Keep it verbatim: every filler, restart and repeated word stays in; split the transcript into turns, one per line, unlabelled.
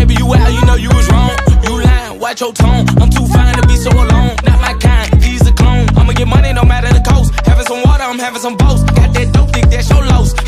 Baby, you out, you know you was wrong. You lying, watch your tone. I'm too fine to be so alone. Not my kind, he's a clone. I'ma get money no matter the cost. Having some water, I'm having some boats. Got that dope dick, that's your loss.